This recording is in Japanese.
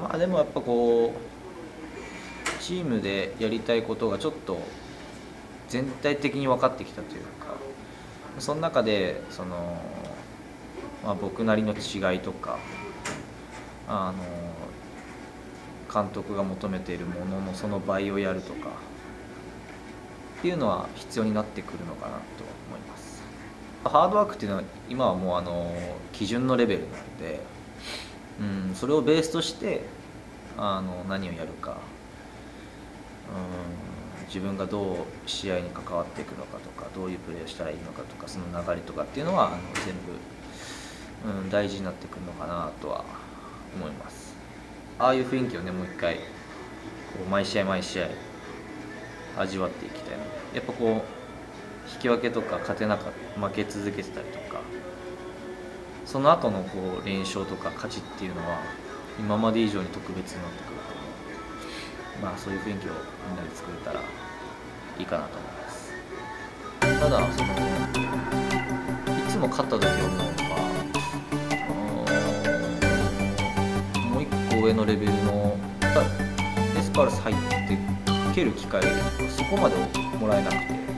まあでもやっぱこうチームでやりたいことがちょっと全体的に分かってきたというか、その中でまあ、僕なりの違いとか監督が求めているもののその倍をやるとかっていうのは必要になってくるのかなと思います。ハードワークっていうのは今はもう基準のレベルなので、それをベースとして何をやるか、自分がどう試合に関わっていくのかとか、どういうプレーをしたらいいのかとか、その流れとかっていうのは全部、大事になってくるのかなとは思います。ああいう雰囲気をね、もう一回こう毎試合毎試合味わっていきたいので、やっぱこう引き分けとか負け続けてたりとか、その後のこう連勝とか勝ちっていうのは今まで以上に特別になってくると思うので、まあそういう雰囲気をみんなで作れたらいいかなと思います。ただいつも勝った時思うのは、もう一個上のレベルのエスパルス入って蹴る機会がそこまでもらえなくて。